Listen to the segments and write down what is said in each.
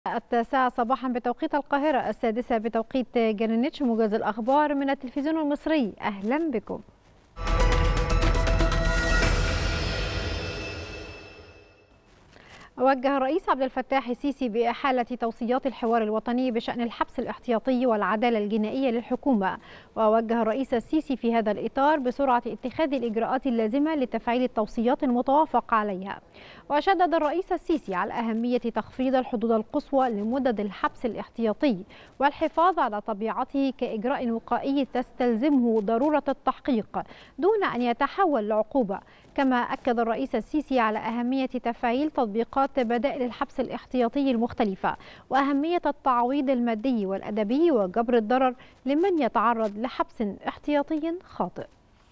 التاسعة صباحا بتوقيت القاهرة، السادسة بتوقيت جرينتش. موجز الأخبار من التلفزيون المصري، أهلا بكم. وجه الرئيس عبد الفتاح السيسي بإحالة توصيات الحوار الوطني بشأن الحبس الاحتياطي والعدالة الجنائية للحكومة. ووجه الرئيس السيسي في هذا الإطار بسرعة اتخاذ الإجراءات اللازمة لتفعيل التوصيات المتوافق عليها. وشدد الرئيس السيسي على أهمية تخفيض الحدود القصوى لمدد الحبس الاحتياطي والحفاظ على طبيعته كإجراء وقائي تستلزمه ضرورة التحقيق دون أن يتحول لعقوبة. كما أكد الرئيس السيسي على أهمية تفعيل تطبيقات بدائل الحبس الاحتياطي المختلفة وأهمية التعويض المادي والأدبي وجبر الضرر لمن يتعرض لحبس احتياطي خاطئ.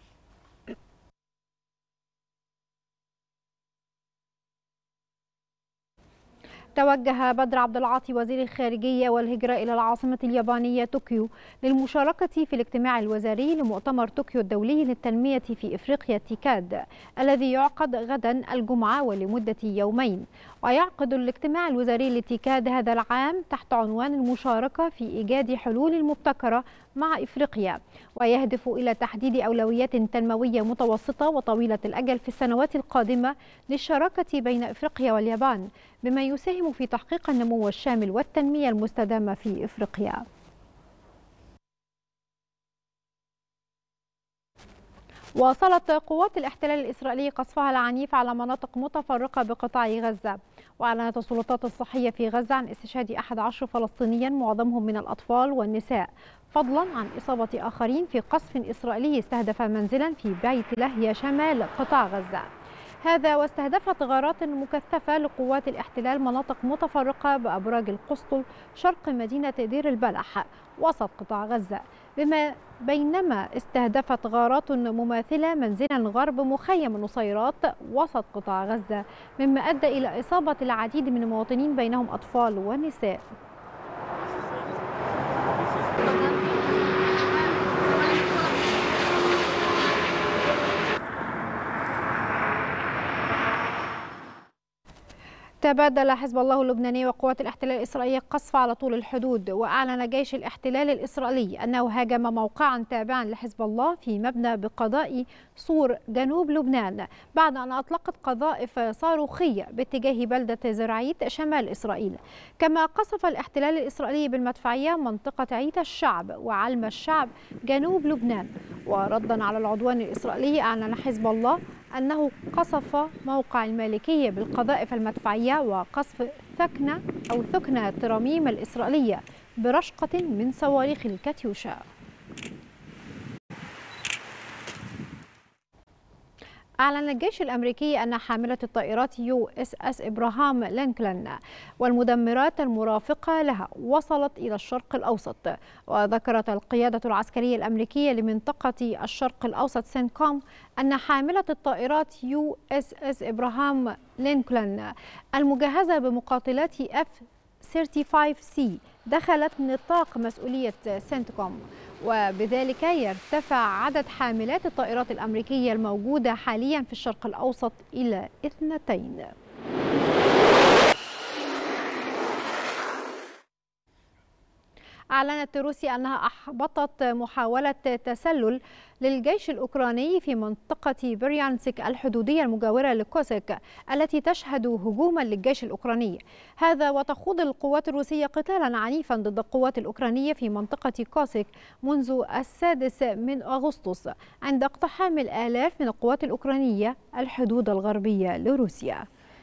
توجه بدر عبد العاطي وزير الخارجية والهجرة إلى العاصمة اليابانية طوكيو للمشاركة في الاجتماع الوزاري لمؤتمر طوكيو الدولي للتنمية في إفريقيا تيكاد الذي يعقد غدا الجمعة ولمدة يومين. ويعقد الاجتماع الوزاري لتيكاد هذا العام تحت عنوان المشاركة في إيجاد حلول مبتكرة مع إفريقيا، ويهدف إلى تحديد أولويات تنموية متوسطة وطويلة الأجل في السنوات القادمة للشراكة بين إفريقيا واليابان، بما يساهم في تحقيق النمو الشامل والتنمية المستدامة في إفريقيا. واصلت قوات الاحتلال الإسرائيلي قصفها العنيف على مناطق متفرقة بقطاع غزة. وأعلنت السلطات الصحية في غزة عن استشهاد 11 فلسطينيا معظمهم من الأطفال والنساء، فضلا عن إصابة آخرين في قصف إسرائيلي استهدف منزلا في بيت لاهيا شمال قطاع غزة. هذا واستهدفت غارات مكثفة لقوات الاحتلال مناطق متفرقة بأبراج القسطل شرق مدينة دير البلح وسط قطاع غزة، بينما استهدفت غارات مماثلة منزلا غرب مخيم نصيرات وسط قطاع غزة، مما أدى إلى إصابة العديد من المواطنين بينهم أطفال ونساء. تبادل حزب الله اللبناني وقوات الاحتلال الإسرائيلي قصف على طول الحدود. وأعلن جيش الاحتلال الإسرائيلي أنه هاجم موقعا تابعا لحزب الله في مبنى بقضاء صور جنوب لبنان بعد أن أطلقت قذائف صاروخية باتجاه بلدة زرعيت شمال إسرائيل. كما قصف الاحتلال الإسرائيلي بالمدفعية منطقة عيت الشعب وعلم الشعب جنوب لبنان. وردا على العدوان الإسرائيلي أعلن حزب الله أنه قصف موقع المالكية بالقذائف المدفعية وقصف ثكنة التراميم الإسرائيلية برشقة من صواريخ الكاتيوشا. أعلن الجيش الأمريكي أن حاملة الطائرات USS إبراهام لينكولن والمدمرات المرافقة لها وصلت إلى الشرق الأوسط. وذكرت القيادة العسكرية الأمريكية لمنطقة الشرق الأوسط سينكوم أن حاملة الطائرات USS إبراهام لينكولن المجهزة بمقاتلات F-35C دخلت نطاق مسؤولية سنتكوم، وبذلك يرتفع عدد حاملات الطائرات الأمريكية الموجودة حاليا في الشرق الأوسط إلى 2. أعلنت روسيا أنها أحبطت محاولة تسلل للجيش الأوكراني في منطقة بريانسك الحدودية المجاورة لكوسك التي تشهد هجوما للجيش الأوكراني. هذا وتخوض القوات الروسية قتالا عنيفا ضد القوات الأوكرانية في منطقة كوسك منذ 6 أغسطس عند اقتحام الآلاف من القوات الأوكرانية الحدود الغربية لروسيا.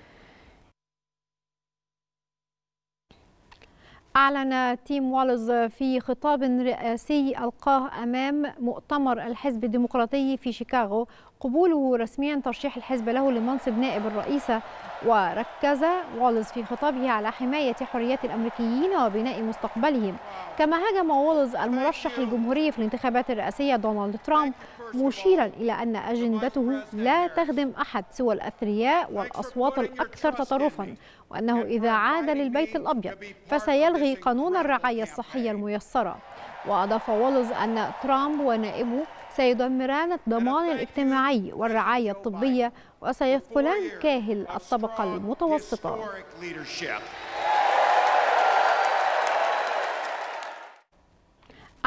أعلن تيم والز في خطاب رئاسي ألقاه أمام مؤتمر الحزب الديمقراطي في شيكاغو قبوله رسميا ترشيح الحزب له لمنصب نائب الرئيسة. وركز والز في خطابه على حماية حريات الأمريكيين وبناء مستقبلهم. كما هاجم والز المرشح الجمهوري في الانتخابات الرئاسية دونالد ترامب، مشيرا إلى أن أجندته لا تخدم أحد سوى الأثرياء والأصوات الأكثر تطرفا، وأنه إذا عاد للبيت الأبيض فسيلغي قانون الرعاية الصحية الميسرة. وأضاف والز أن ترامب ونائبه سيدمران الضمان الاجتماعي والرعاية الطبية وسيثقلان كاهل الطبقة المتوسطة.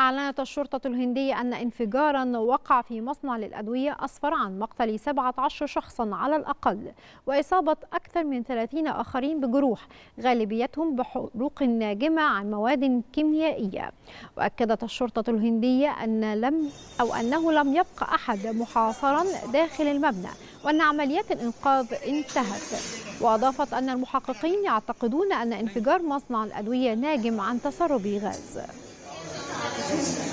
أعلنت الشرطة الهندية أن انفجارا وقع في مصنع للأدوية أسفر عن مقتل 17 شخصا على الأقل وإصابة أكثر من 30 آخرين بجروح غالبيتهم بحروق ناجمة عن مواد كيميائية. وأكدت الشرطة الهندية أنه لم يبقى أحد محاصرا داخل المبنى وأن عمليات الإنقاذ انتهت. وأضافت أن المحققين يعتقدون أن انفجار مصنع الأدوية ناجم عن تسرب غاز.